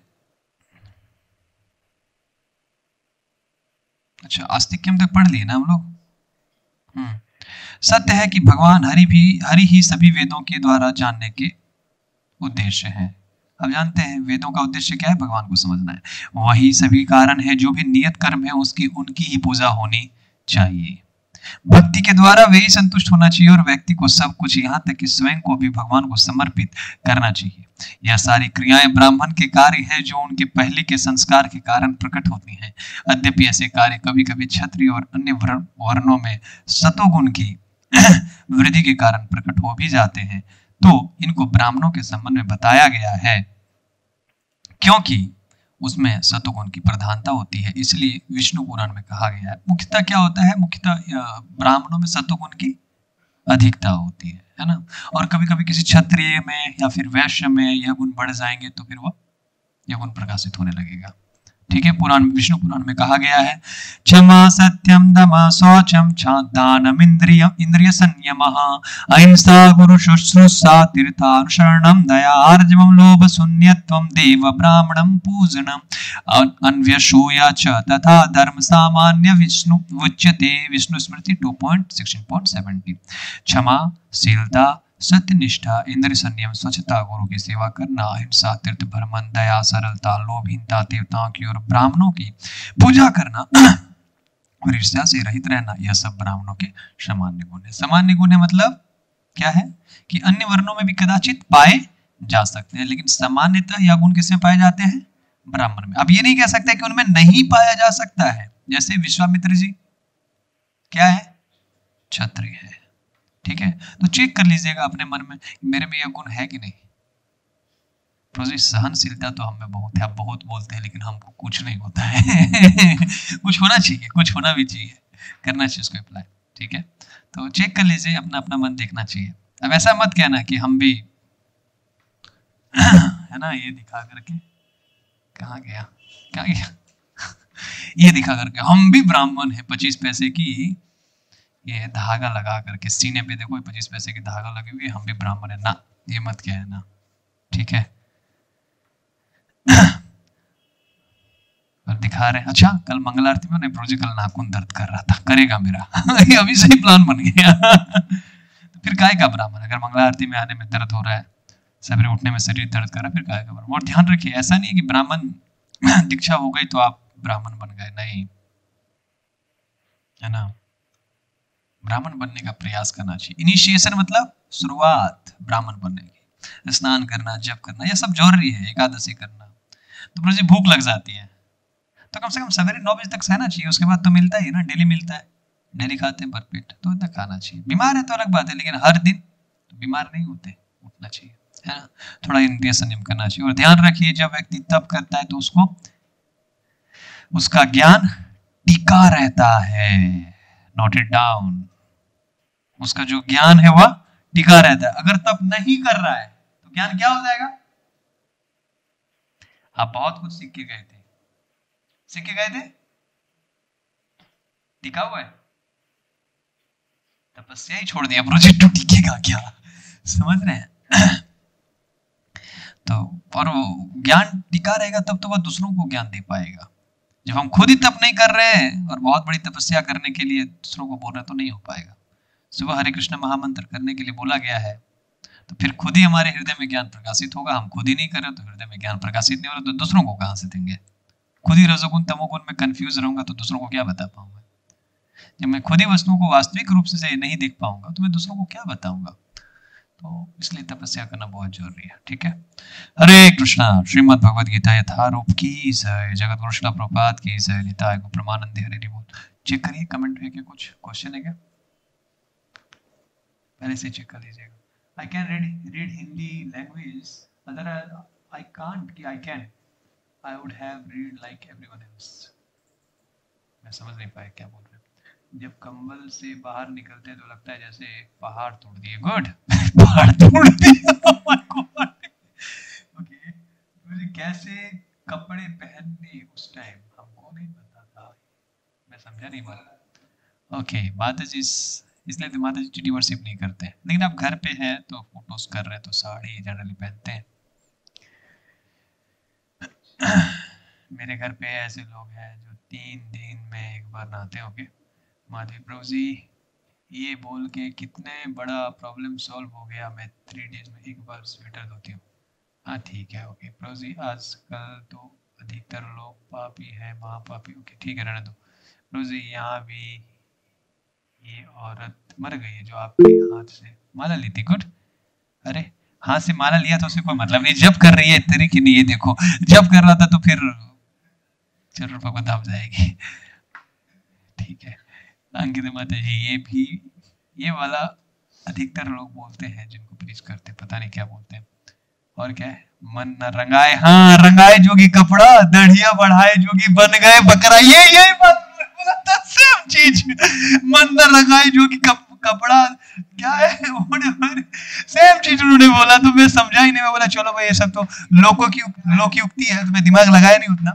A: अच्छा आस्तिक्यम तक पढ़ लिए ना हम लोग। सत्य है कि भगवान हरि ही सभी वेदों के द्वारा जानने के उद्देश्य है। अब जानते हैं वेदों का उद्देश्य क्या है? भगवान को समझना है। वही सभी कारण है, जो भी नियत कर्म है उसकी उनकी ही पूजा होनी चाहिए। भक्ति के द्वारा वही संतुष्ट होना चाहिए और व्यक्ति को सब कुछ, यहाँ तक कि स्वयं को भी भगवान को समर्पित करना चाहिए। यह सारी क्रियाएं ब्राह्मण के कार्य है, जो उनके पहले के संस्कार के कारण प्रकट होती हैं। यद्यपि ऐसे कार्य कभी कभी क्षत्रिय और अन्य वर्णों में सतोगुण की वृद्धि के कारण प्रकट हो भी जाते हैं, तो इनको ब्राह्मणों के संबंध में बताया गया है क्योंकि उसमें सतोगुण की प्रधानता होती है। इसलिए विष्णु पुराण में कहा गया है। मुख्यतः क्या होता है? मुख्यतः ब्राह्मणों में सतोगुण की अधिकता होती है ना। और कभी कभी किसी क्षत्रिय में या फिर वैश्य में यह गुण बढ़ जाएंगे तो फिर वह यह गुण प्रकाशित होने लगेगा। ठीक है, पुराण विष्णु पुराण में कहा गया है, क्षमा सत्यम दमा शौचम दानम इंद्रिय संयमः अहिंसा गुरु शुश्रूषा तीर्थानुसरणम दया आर्जवम लोभ शून्यत्वम देव ब्राह्मणम पूजनम अन्व्यसूया च तथा धर्म सामान्य विष्णु उच्यते। विष्णु स्मृति 2.16.70। क्षमा, शीलता, सत्यनिष्ठा, इंद्रिय संयम, स्वच्छता, गुरु की सेवा करना, अहिंसा, तीर्थ भ्रमण, दया, सरलता, लोभहीनता, देवताओं की और ब्राह्मणों की पूजा करना और ईर्ष्या से रहित रहना, यह सब ब्राह्मणों के सामान्य गुण है। सामान्य गुण है मतलब क्या है कि अन्य वर्णों में भी कदाचित पाए जा सकते हैं, लेकिन सामान्यतः यह गुण किसमें पाए जाते हैं? ब्राह्मण में। अब ये नहीं कह सकते कि उनमें नहीं पाया जा सकता है। जैसे विश्वामित्र जी क्या है? क्षत्रिय है। ठीक है, तो चेक कर लीजिएगा अपने मन में, मेरे में यह गुण है कि नहीं। सहनशीलता तो हमें बहुत है, आप बहुत बोलते हैं लेकिन हमको कुछ नहीं होता है। कुछ होना चाहिए, कुछ होना भी चाहिए, करना चाहिए उसको अप्लाई। ठीक है, तो चेक कर लीजिए, अपना अपना मन देखना चाहिए। अब ऐसा मत कहना कि हम भी है ना, ये दिखा करके कहाँ गया ये दिखा करके हम भी ब्राह्मण है, 25 पैसे की ये धागा लगा करके सीने पे देखो 25 पैसे की धागा लगी हुई है, हम भी ब्राह्मण है ना, ये मत कहना। ठीक है, और दिखा रहे हैं। अच्छा कल मंगल आरती में प्रभु जी कल नाखून दर्द कर रहा था, करेगा मेरा अभी से ही प्लान बन गया। तो फिर काय का ब्राह्मण? अगर मंगल आरती में आने में दर्द हो रहा है, सवेरे उठने में शरीर दर्द कर रहा है, फिर काय का ब्राह्मण? और ध्यान रखिए, ऐसा नहीं कि ब्राह्मण दीक्षा हो गई तो आप ब्राह्मण बन गए, नहीं है ना। ब्राह्मण बनने का प्रयास करना चाहिए। इनिशिएशन मतलब शुरुआत ब्राह्मण बनने की। स्नान करना, जप करना, ये सब जरूरी है, एकादशी करना। तो प्रभु जी भूख लग जाती है तो कम से कम सवेरे 9 बजे तक सहना चाहिए, उसके बाद तो मिलता ही है ना, डेली मिलता है, डेली खाते हैं भरपेट, तो इतना खाना चाहिए। बीमार है तो अलग बात है, लेकिन हर दिन तो बीमार नहीं होते, उठना चाहिए, है ना। थोड़ा इंद्रिय संयम करना चाहिए। और ध्यान रखिए जब व्यक्ति तप करता है तो उसको उसका ज्ञान टिका रहता है, नोट इट डाउन, उसका जो ज्ञान है वह टिका रहता है। अगर तप नहीं कर रहा है तो ज्ञान क्या हो जाएगा? आप बहुत कुछ सीख के गए थे, टिका हुआ है, तपस्या ही छोड़ दिया, प्रोजेक्ट तो टिकेगा क्या? समझ रहे हैं? तो और ज्ञान टिका रहेगा तब तो वह दूसरों को ज्ञान दे पाएगा। जब हम खुद ही तप नहीं कर रहे हैं और बहुत बड़ी तपस्या करने के लिए दूसरों को बोल रहे तो नहीं हो पाएगा। सुबह हरे कृष्ण महामंत्र करने के लिए बोला गया है, तो फिर खुद ही हमारे हृदय में ज्ञान प्रकाशित होगा। हम खुद ही नहीं कर रहे तो हृदय में ज्ञान प्रकाशित नहीं हो रहा तो दूसरों को कहां से देंगे? खुद ही रजोगुण तमोगुण में कंफ्यूज रहूंगा तो दूसरों को क्या बता पाऊंगा? जब मैं खुद ही वस्तुओं को वास्तविक रूप से नहीं देख पाऊंगा तो मैं दूसरों को क्या बताऊंगा? तो इसलिए तपस्या करना बहुत जरूरी है। ठीक है, हरे कृष्णा। श्रीमद् भगवद गीता यथारूप की जय, जगत गुरु श्रील प्रभुपाद की जय, निताय गो प्रमानंद हरि बोल। चेक करिए कमेंट है कि कुछ क्वेश्चन है क्या, पहले से चेक कर लीजिएगा। I can read Hindi language, other I can't कि I can, I would have read like everyone else. मैं समझ नहीं पाया क्या बोल रहे हैं। जब कंबल से बाहर निकलते हैं तो लगता है जैसे पहाड़ तोड़ दिए। गुड, पहाड़ तोड़ दिए। ओके, मुझे कैसे कपड़े पहनने उस टाइम हमको नहीं पता था, मैं समझा नहीं मारा। ओके, माता जी इसलिए तो माता जी चिटी वर्शिप नहीं करते हैं, लेकिन आप घर पे हैं तो फोटोज कर रहे हैं तो साड़ी जनरली पहनते हैं। मेरे घर पे ऐसे लोग हैं जो 3 दिन में एक बार नहाते होंगे। माधवी प्रभु जी ये बोल के कितने बड़ा प्रॉब्लम सॉल्व हो गया, मैं 3 डेज में एक बार स्वेटर धोती हूँ। हाँ ठीक है, ओके प्रभु जी, आजकल तो अधिकतर लोग पापी है, महापापी। ओके ठीक है, रहने दो। प्रभु जी यहाँ भी ये औरत मर गई है जो आपके हाथ से माला ली थी। गुड, अरे हाथ से माला लिया तो उसे कोई मतलब नहीं, जब कर रही है तेरी की नहीं, ये देखो जब कर रहा था तो फिर जरूर भगवत धाम जाएगी। ठीक है अंकित माता जी, ये भी ये वाला अधिकतर लोग बोलते हैं जिनको प्रीच करते, पता नहीं क्या बोलते हैं। और क्या है, मन न रंगाए, हाँ रंगाए जोगी कपड़ा, दढ़िया बढ़ाए जोगी बन गए बकरा। ये बात बोला था, सेम चीज। मन न रंगाए जोगी कपड़ा क्या है, सेम चीज उन्होंने बोला, तो मैं समझा ही नहीं। मैं बोला चलो भाई ये सब तो लोगों की लोकयुक्ति है, तो मैं दिमाग लगाया नहीं उतना।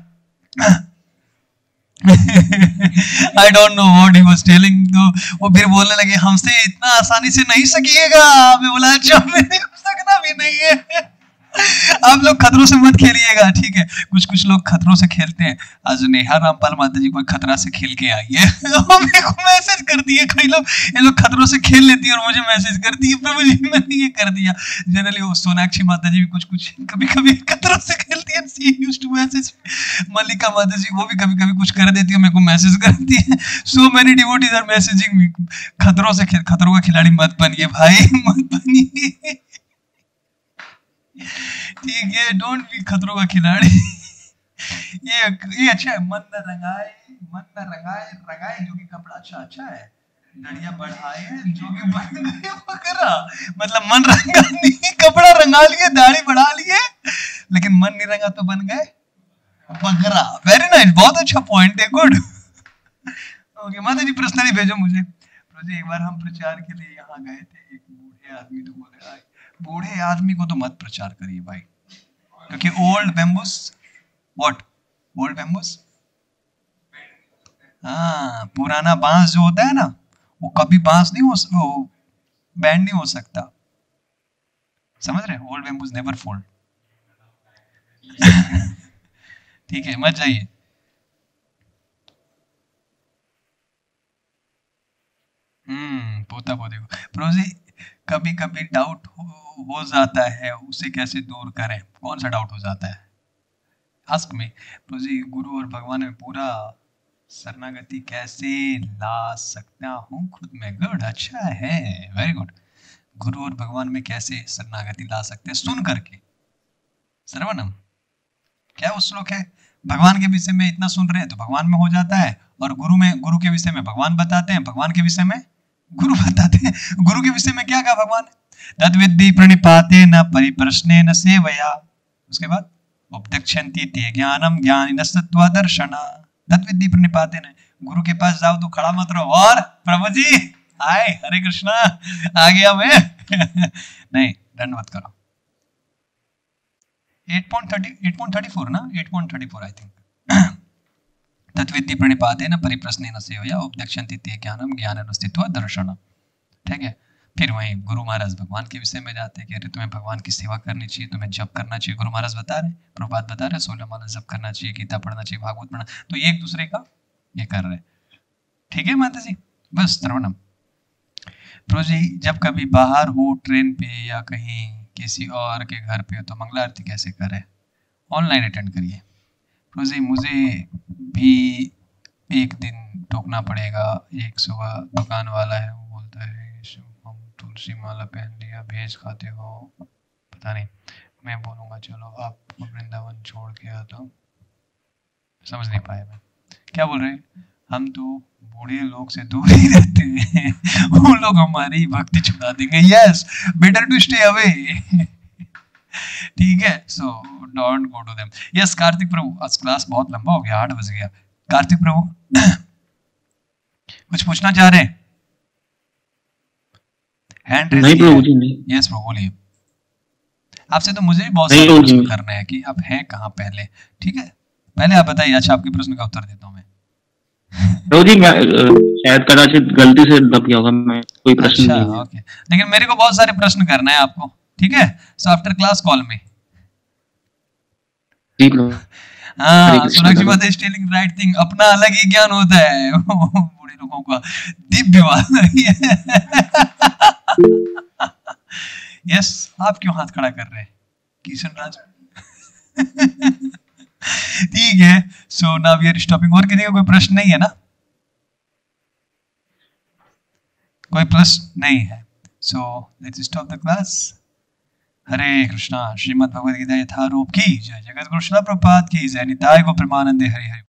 A: I don't know what he was telling। तो वो फिर बोलने लगे हमसे इतना आसानी से नहीं सकिएगा। मैं बोला अच्छा मेरे को सकना भी नहीं है। आप लोग खतरों से मत खेलिएगा, ठीक है। कुछ लोग खतरों से खेलते हैं। आज नेहा रामपाल माता जी कोई खतरा से खेल के आई है। मेरे को मैसेज कर दिए कई लोग, ये लोग खतरों से खेल लेती है और मुझे मैसेज करती है प्रभु जी मैंने ये कर दिया। जनरली वो सोनाक्षी माता जी भी कुछ कभी खतरों से खेलती है। She used to message. Mallika माता जी वो भी कभी कुछ कर देती है, मेरे को मैसेज करती है। So many devotees are messaging me, खतरों का खिलाड़ी मत बनिए भाई, मत बनिए, ठीक है। डोंट बी खतरों का खिलाड़ी। ये अच्छा है। मन न रंगाए जो कि कपड़ा अच्छा है, डंडिया बढ़ाए जो कि बन गए बकरा। मतलब मन रंगा नहीं, कपड़ा रंगा लिए, दाढ़ी बढ़ा लिए, लेकिन मन नहीं रंगा तो बन गए बकरा। वेरी नाइस, बहुत अच्छा पॉइंट है। गुड, ओके माता जी पर्सनली भेजो मुझे। एक बार हम प्रचार के लिए यहाँ गए थे, एक बूढ़े आदमी तो बोले बूढ़े आदमी को तो मत प्रचार करिए भाई, क्योंकि old bamboos, what old bamboos, हाँ पुराना बांस जो होता है ना, वो कभी बांस नहीं हो, बैंड नहीं हो सकता, समझ रहे? Old bamboos never fold. ठीक है, मत जाइए। पोता पोते को प्रोजी कभी डाउट हो जाता है, उसे कैसे दूर करें? कौन सा डाउट हो जाता है? Ask me. प्रोजी गुरु और भगवान में पूरा शरणागति कैसे ला सकता हूँ खुद में? गुड, अच्छा है, वेरी गुड। गुरु और भगवान में कैसे शरणागति ला सकते हैं? सुन करके। श्रवणम क्या वो श्लोक है? भगवान के विषय में इतना सुन रहे हैं तो भगवान में हो जाता है, और गुरु के विषय में भगवान बताते हैं, भगवान के विषय में गुरु बताते हैं। गुरु के विषय में क्या कहा भगवान? तद्विद्धि प्रणिपाते न परिप्रश्ने न सेवया। उसके बाद उपदक्षन्ति ते ज्ञानम ज्ञानिनस्तत्व दर्शना। तद्विद्धि प्रणिपाते न, गुरु के पास जाओ तो खड़ा मत रहो और प्रभु जी आए हरे कृष्णा आ गया मैं नहीं, दंडवत करो। 8.34 ना, 8.34 आई थिंक। तद्विद्धि प्रणिपातेन परिप्रश्नेन सेवया उपदक्षन्ति ते ज्ञानम ज्ञानमस्तित्व दर्शनम। ठीक है, फिर वहीं गुरु महाराज भगवान के विषय में जाते हैं कि अरे तुम्हें भगवान की सेवा करनी चाहिए, तुम्हें जप करना चाहिए। गुरु महाराज बता रहे, प्रभुपाद बता रहे 16 माला जप करना चाहिए, गीता पढ़ना चाहिए, भागवत पढ़ना, तो ये एक दूसरे का ये कर रहे। ठीक है माता जी, बस श्रवणम। प्रभु जी जब कभी बाहर हो ट्रेन पे या कहीं किसी और के घर पे हो तो मंगला आरती कैसे करें? ऑनलाइन अटेंड करिए। प्रभु जी मुझे भी एक दिन टोकना पड़ेगा। एक सुबह दुकान वाला है, वो बोलता है हम तुलसी माला पहन लिया, भेज खाते हो, पता नहीं। मैं बोलूँगा चलो आप वृंदावन छोड़ के आ, तो समझ नहीं पाया मैं क्या बोल रहे हैं। हम तो बूढ़े लोग से दूर ही रहते हैं, वो लोग हमारी भक्ति छुड़ा देंगे। Yes, better to stay away. ठीक है, so don't go to them. Yes Kartik प्रभु, आज क्लास बहुत लंबा हो गया, 8 बज गया। कार्तिक प्रभु कुछ पूछना चाह रहे हैं? हैंड रेज
B: नहीं प्रभु जी नहीं।
A: यस प्रभु बोलिए। आपसे तो मुझे भी बहुत सारे प्रश्न करने हैं कि आप हैं कहाँ पहले। ठीक है, पहले आप बताइए, अच्छा आपके प्रश्न का उत्तर देता हूँ मैं।
B: प्रभु जी मैं शायद कदाचित गलती से दब गया होगा, मैं कोई प्रश्न
A: अच्छा,
B: नहीं।
A: ओके, लेकिन मेरे को बहुत सारे प्रश्न करना है आपको। ठीक है, सो आफ्टर क्लास कॉल में।
B: जी प्रभु।
A: हाँ, सोनाक्षी माता इज टेलिंग राइट थिंग। अपना अलग ही ज्ञान होता है, बूढ़े लोगों का दिव्य बात। यस, आप क्यों हाथ खड़ा कर रहे हैं किशन राज? ठीक है, so now we are stopping. और किसी का कोई प्रश्न नहीं है ना? कोई प्रश्न नहीं है, so let's stop the class. Hare Krishna. Srimad Bhagavad Gita यथारूप की जय। जगत गुरु श्रील प्रभुपाद की जय। निताय गो प्रेमानंदे। हरि हरि।